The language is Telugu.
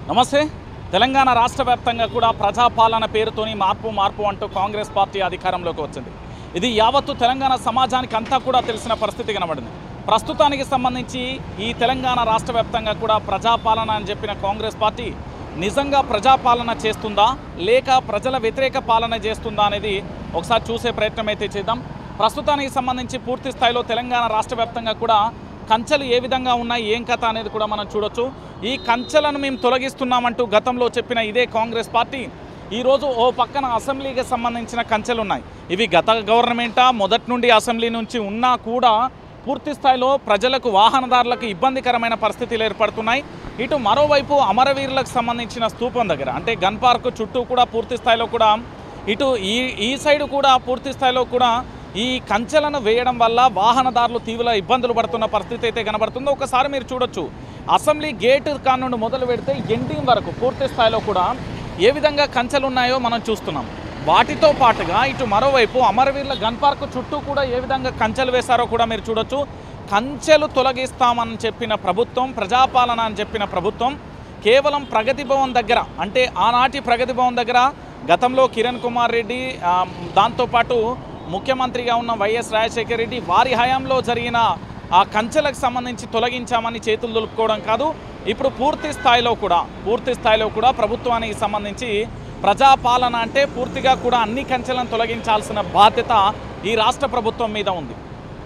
నమస్తే తెలంగాణ రాష్ట్ర వ్యాప్తంగా కూడా ప్రజాపాలన పేరుతోని మార్పు అంటూ కాంగ్రెస్ పార్టీ అధికారంలోకి వచ్చింది. ఇది యావత్తు తెలంగాణ సమాజానికి అంతా కూడా తెలిసిన పరిస్థితి కనబడింది. ప్రస్తుతానికి సంబంధించి ఈ తెలంగాణ రాష్ట్ర వ్యాప్తంగా కూడా ప్రజాపాలన అని చెప్పిన కాంగ్రెస్ పార్టీ నిజంగా ప్రజాపాలన చేస్తుందా లేక ప్రజల వ్యతిరేక పాలన చేస్తుందా అనేది ఒకసారి చూసే ప్రయత్నం అయితే చేద్దాం. ప్రస్తుతానికి సంబంధించి పూర్తి స్థాయిలో తెలంగాణ రాష్ట్ర వ్యాప్తంగా కూడా కంచెలు ఏ విధంగా ఉన్నాయి, ఏం కథ అనేది కూడా మనం చూడొచ్చు. ఈ కంచెలను మేము తొలగిస్తున్నామంటూ గతంలో చెప్పిన ఇదే కాంగ్రెస్ పార్టీ ఈరోజు ఓ పక్కన అసెంబ్లీకి సంబంధించిన కంచెలు ఉన్నాయి. ఇవి గత గవర్నమెంటా మొదటి నుండి అసెంబ్లీ నుంచి ఉన్నా కూడా పూర్తి స్థాయిలో ప్రజలకు వాహనదారులకు ఇబ్బందికరమైన పరిస్థితులు ఏర్పడుతున్నాయి. ఇటు మరోవైపు అమరవీరులకు సంబంధించిన స్తూపం దగ్గర అంటే గన్ పార్క్ చుట్టూ కూడా పూర్తి స్థాయిలో కూడా ఇటు ఈ సైడ్ కూడా పూర్తి స్థాయిలో కూడా ఈ కంచెలను వేయడం వల్ల వాహనదారులు తీవ్ర ఇబ్బందులు పడుతున్న పరిస్థితి అయితే కనబడుతుందో ఒకసారి మీరు చూడొచ్చు. అసెంబ్లీ గేట్ కానుండి మొదలు పెడితే ఎండింగ్ వరకు పూర్తి స్థాయిలో కూడా ఏ విధంగా కంచెలు ఉన్నాయో మనం చూస్తున్నాం. వాటితో పాటుగా ఇటు మరోవైపు అమరవీరుల గన్ పార్క్ చుట్టూ కూడా ఏ విధంగా కంచెలు వేశారో కూడా మీరు చూడొచ్చు. కంచెలు తొలగిస్తామని చెప్పిన ప్రభుత్వం, ప్రజాపాలన అని చెప్పిన ప్రభుత్వం కేవలం ప్రగతి భవన్ దగ్గర అంటే ఆనాటి ప్రగతి భవన్ దగ్గర గతంలో కిరణ్ కుమార్ రెడ్డి దాంతోపాటు ముఖ్యమంత్రిగా ఉన్న వైఎస్ రాజశేఖర రెడ్డి వారి హయాంలో జరిగిన ఆ కంచెలకు సంబంధించి తొలగించామని చేతులు దులుపుకోవడం కాదు, ఇప్పుడు పూర్తి స్థాయిలో కూడా ప్రభుత్వానికి సంబంధించి ప్రజాపాలన అంటే పూర్తిగా కూడా అన్ని కంచెలను తొలగించాల్సిన బాధ్యత ఈ రాష్ట్ర ప్రభుత్వం మీద ఉంది.